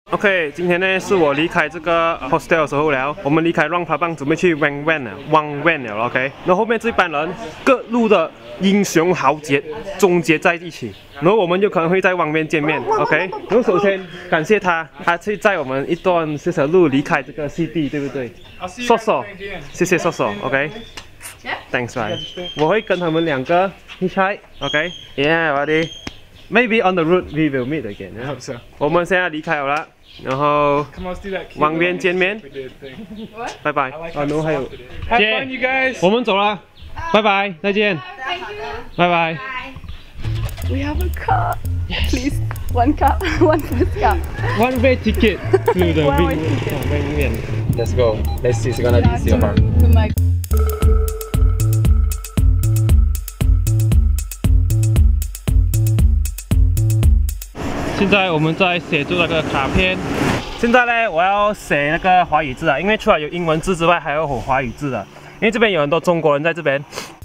OK， 今天呢是我离开这个 hostel 的时候了，我们离开 Luang Prabang 准备去 Vang Vieng 了 ，OK。然后后面这班人各路的英雄豪杰终结在一起，然后我们有可能会在Vang Vieng见面 ，OK。然后首先感谢他，他去载我们一段小小路离开这个基地，对不对？瘦瘦，谢谢瘦瘦 ，OK。Thanks, bye。我会跟他们两个hitchhike，OK。Yeah, buddy。Maybe on the road we will meet again. I hope so. 我们现在离开了，然后Vang Vieng见面，拜拜。哦，no， 还有，姐，我们走了，拜拜，再见，拜拜。 We have a car. Please, one car, one for this car. One way ticket to the Vang Vieng. Let's go. Let's see. It's gonna be easier. 现在我们在写作那个卡片。现在呢，我要写那个华语字啊，因为除了有英文字之外，还有华语字的。因为这边有很多中国人在这边。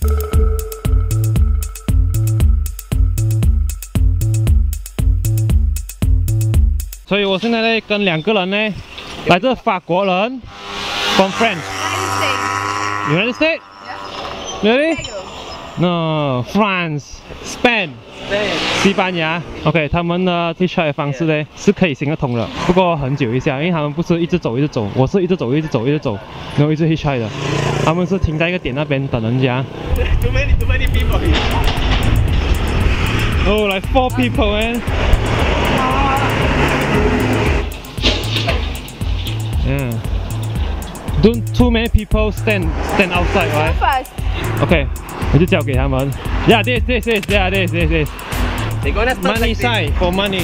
所以我现在呢，跟两个人呢，来自法国人 ，from France。United States? Really? No, France, Spain. 西班牙 ，OK， 他们的 hitchhike 方式呢是可以行得通的，不过很久一下，因为他们不是一直走，我是一直走，然后一直 hitchhike 的，他们是停在一个点那边等人家。Too many people. Oh, like 4 people, man. Yeah. Don't too many people stand outside, right? Okay. 我就交给他们。Yeah, this. Money side for money.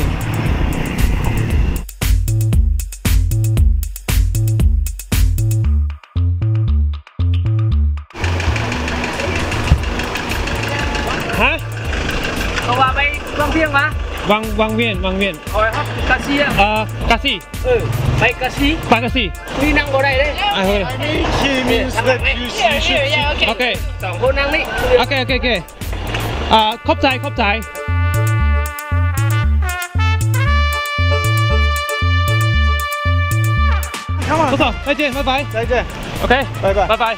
Hả? Cậu vào bay Vang Vieng mà? Vang Vieng. Rồi hấp taxi á? Taxi. Bay taxi. Bay taxi. Đi năng vào đây đấy. À thôi. Okay. Tổng cô năng đi. Okay. ขอบใจ。不错，再见，拜拜。 再见。 OK， 拜拜。 Bye.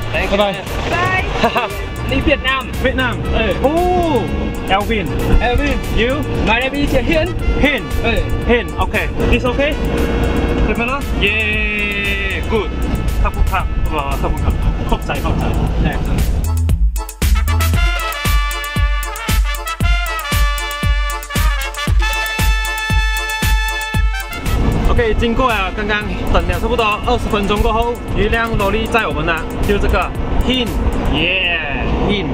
Đi Việt Nam. Oh, Alvin. You? My name is Hiên. Hiên. Okay. This okay? 对吗呢 ？Yeah, good. ขอบคุณครับขอบใจ。OK， 经过了刚刚等了差不多20分钟过后，有一辆萝莉载我们了，就是这个 Hiên， Hiên。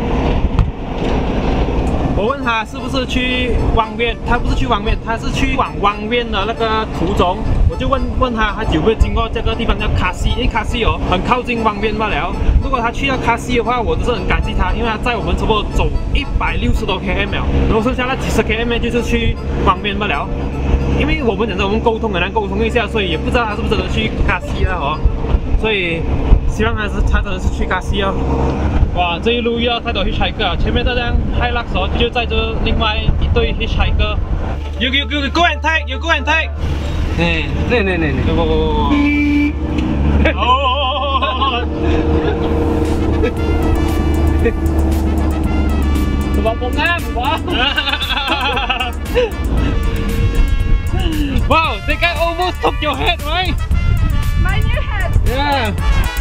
我问他是不是去Vang Vieng，他不是去Vang Vieng，他是去往Vang Vieng的那个途中。我就问他有没有经过这个地方叫卡西，因为卡西很靠近Vang Vieng罢了。如果他去到卡西的话，我就是很感激他，因为他载我们差不多走160多 km 了，然后剩下那几10 km 就是去Vang Vieng罢了。因为我们讲的我们沟通很难沟通一下，所以也不知道他是不是真的去卡西了哦。所以希望他真的是去卡西哦。哇，这一路遇到太多 hitchhiker 啊！前面这辆 Hilux 就载着另外一对 hitchhiker。You go and take, you go and take。 Nè. Oh. Vào Quảng Nam quá. Wow, the guy almost took your head, right? My new head. Yeah.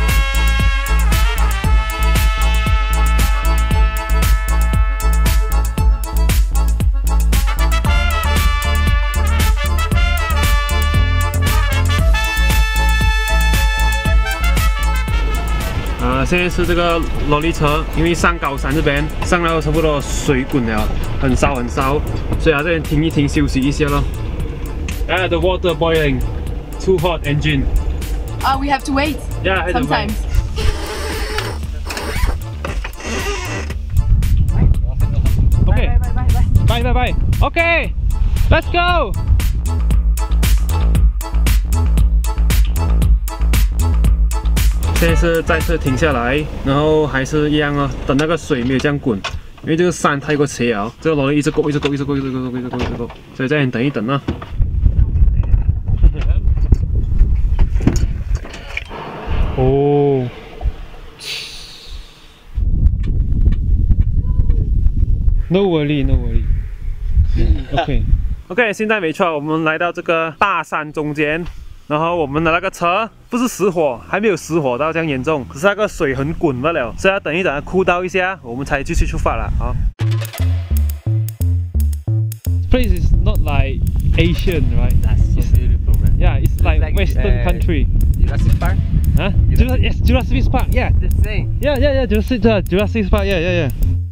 啊，现在是这个萝莉车，因为上高山这边上到差不多水滚了，很烧，所以在这边停一停休息一下咯。The water boiling, too hot engine. We have to wait. Yeah, sometimes. Okay. Bye. Okay, let's go. 现在是再次停下来，然后还是一样哦，等那个水没有这样滚，因为这个山太过斜了，这个萝莉一直勾，所以再等一等啊。 哦。No worry, no worry. OK， 现在没错，我们来到这个大山中间，然后我们的那个车不是失火，还没有失火到这样严重，只是那个水很滚罢了，所以要等一等，酷到一下，我们才继续出发了啊。Place is not like Asian, right? That's so beautiful, man. Yeah, it's like Western country. Jurassic Park? Huh? Yes, Jurassic Park. Yeah. The same. Yeah. Jurassic Park. Yeah.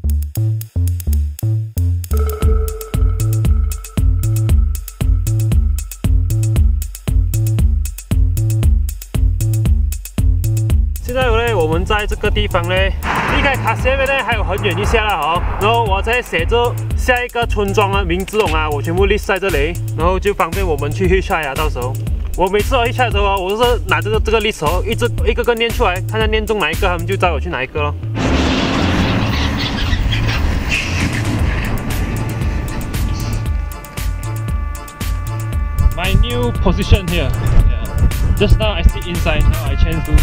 现在呢，我们在这个地方呢，离开卡西那边呢还有很远一下了哦。然后我再写着下一个村庄的名字啊，我全部 list 在这里，然后就方便我们去 hitchhike 啊。到时候我每次hitchhike 的时候，我都是拿着这个 list 哦，一个个念出来，看他念中哪一个，他们就带我去哪一个咯。My new position here. Yeah. Just now I sit inside. Now I change to.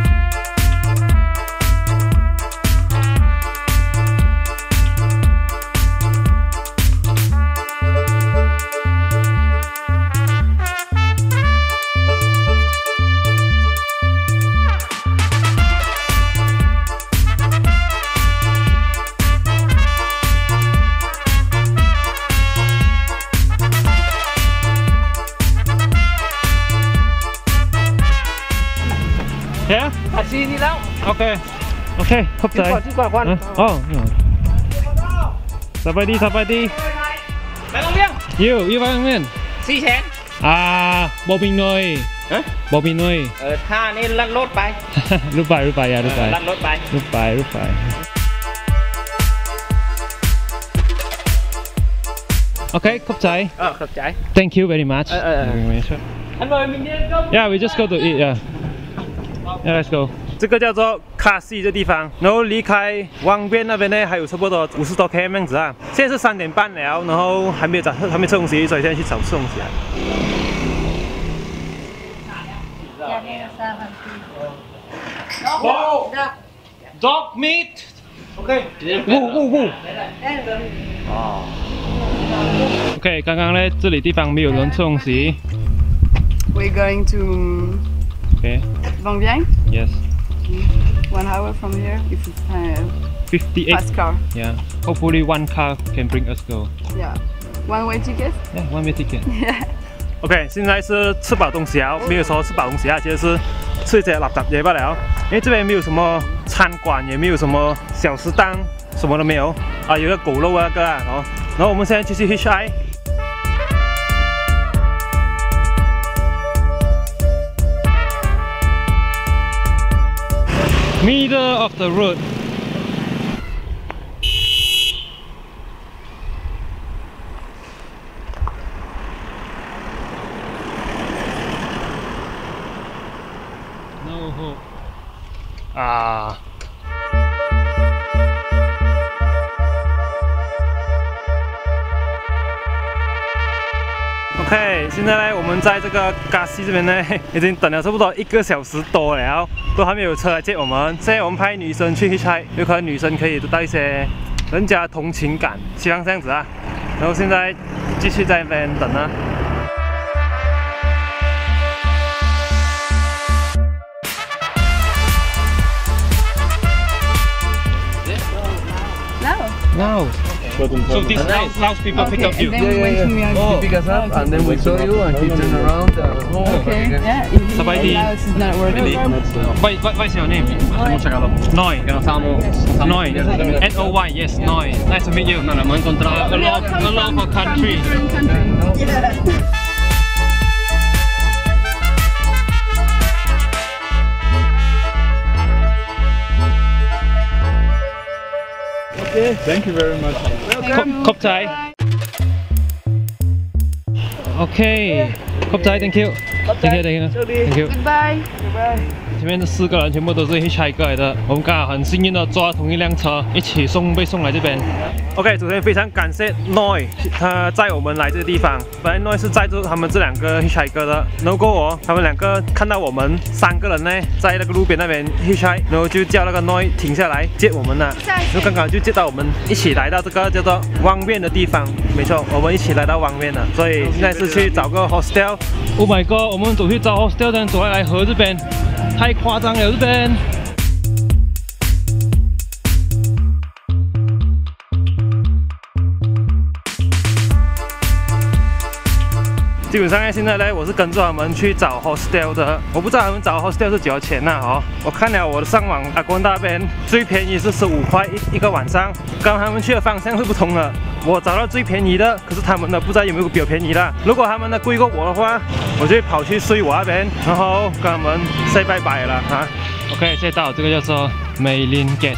Yeah? ชี้นี่แล้ว Okay. เข้าใจที่ก่อนควันอ๋อสบายดีไปบางเลี้ยงอยู่บางเมียน 4 แสนบอบิงหน่อยฮะบอบิงหน่อยท่านี่ลัดรถไปรูปไปอย่ารูปไปลัดรถไปรูปไปโอเคขอบใจขอบใจ Thank you very much ฮัลโหล明天 Yeah, we just go to eat. Yeah, let's go. 这个叫做卡西的地方，然后离开汪边那边呢，还有差不多50多 km 样子啊。现在是3点半了，然后还没吃东西，所以现在去找吃东西啊。Dog meat. OK. 呜。OK， 刚刚呢，这里地方没有人吃东西。 We're going to Vang Vieng. Yes. 1 hour from here if it's 58. fast car. Yeah. Hopefully one car can bring us go. Yeah. One way ticket. Yeah, one way ticket. Yeah. OK， 现在是吃饱东西啊，没有说吃饱东西啊，其实是吃一些垃圾嘢罢了。因为这边没有什么餐馆，也没有什么小食档，什么都没有啊，有个狗肉那个啊，然后我们现在继续 hitchhike。Middle of the road. No hope. OK， 现在呢，我们在这个嘎西这边呢，已经等了差不多1个小时多了，都还没有车来接我们。现在我们派女生去hitchhike，有可能女生可以得到一些人家同情感，希望这样子啊。然后现在继续在那边等啊。No. So this allows people pick up you. And then we went to Myanmar. You pick us up and then we show you and you turn around. Okay. Yeah. If Sabay now it's not working. What's your name? Noi. Noi. N-O-Y. Yes, Noi. Nice to meet you. A local country. Okay, thank you very much. ขอบใจ โอเค ขอบใจ thank you Thank you. Goodbye. 前面这4个人全部都是 hitchhiker 来的，我们刚好很幸运的坐同一辆车，一起被送来这边。OK， 首先非常感谢 Noi， 他载我们来这个地方。本来 Noi 是载着他们这2个 hitchhiker 的，然后过后他们2个看到我们3个人呢，在那个路边那边 hitchhike， 然后就叫那个 Noi 停下来接我们了。然后刚刚就接到我们一起来到这个叫做Vang Vieng的地方。没错，我们一起来到Vang Vieng了，所以现在是去找个 hostel。Oh my god， 我们走去找 hostel， 但走来河这边。 太夸张了，这边。基本上呢，现在呢，我是跟着他们去找 hostel 的。我不知道他们找 hostel 是几多钱呐？哦，我看了我的上网阿公那边最便宜是15块一个晚上，跟他们去的方向是不同的。我找到最便宜的，可是他们的不知道有没有比我便宜啦。如果他们的贵过我的话，我就会跑去睡我那边，然后跟他们 say 拜拜了啊。OK， 现在到这个叫做美林 Guest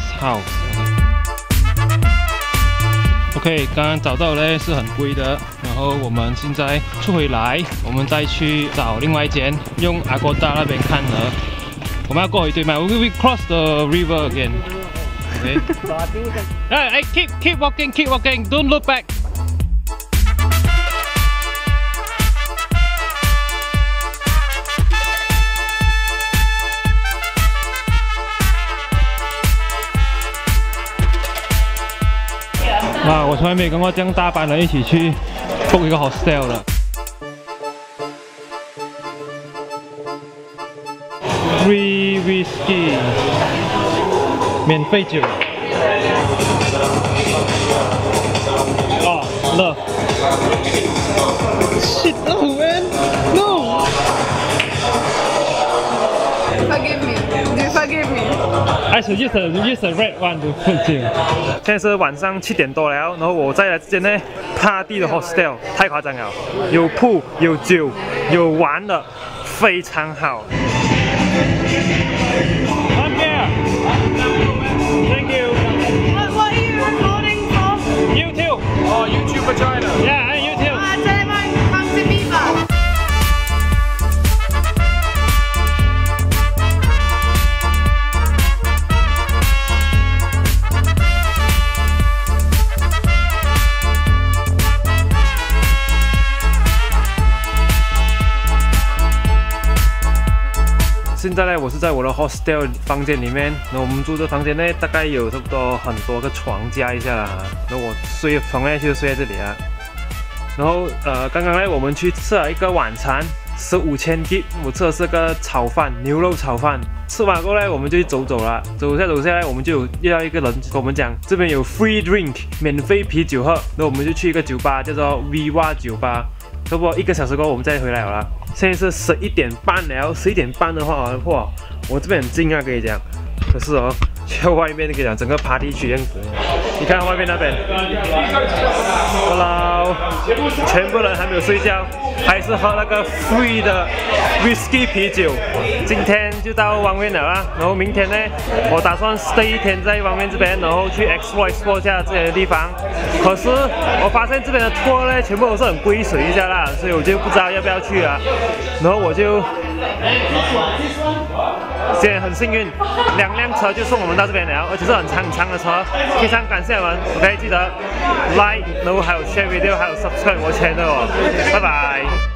House。OK， 刚刚找到嘞是很贵的，然后我们现在出回来，我们再去找另外一间，用阿哥大那边看的。我们要过回对面 ，we cross the river again。OK。哎 ，keep walking， don't look back。 哇！我从来没跟过这样大班人一起去 book 一个 hostel 的。Free whiskey， 免费酒。哦 ，love。Shit, no man, no. Forgive me. Do you forgive me? I should use a red one to put in。现在是晚上7点多了，然后我在这间呢 party 的 hostel 太夸张了，有pool有酒有玩的，非常好。Come here. Thank you. What are you recording for? YouTube. Oh, YouTube vagina. Yeah, and YouTube. Tell him I'm to Beaver. 现在呢，我是在我的 hostel 房间里面。那我们住这房间呢，大概有差不多很多个床加一下啦。那我睡床呢就睡在这里啊。然后刚刚呢，我们去吃了一个晚餐，15,000 Gib， 我吃的是个炒饭，牛肉炒饭。吃完过后呢，我们就去走了。走下来，我们就遇到一个人跟我们讲，这边有 free drink， 免费啤酒喝。那我们就去一个酒吧，叫做 Viva 酒吧。差不多1个小时过后，我们再回来了啦。现在是11点半了，11点半的话，哇，我这边很近啊，跟你讲。可是哦，在外面跟你讲，整个 party 区样子。你看外面那边 ，Hello， 全部人还没有睡觉，还是喝那个 free 的 whisky 啤酒。今天就到Vang Vieng了啦，然后明天呢，我打算 stay 1天在Vang Vieng这边，然后去 explore 一下这些地方。可是我发现这边的 tour 呢，全部都是很贵水一下啦，所以我就不知道要不要去啊。然后我就现在很幸运，2辆车就送我们到这边了，而且是很长的车，非常感谢你们。OK， 记得 like， 然后还有 share video， 还有 subscribe 我 channel 哦，拜拜。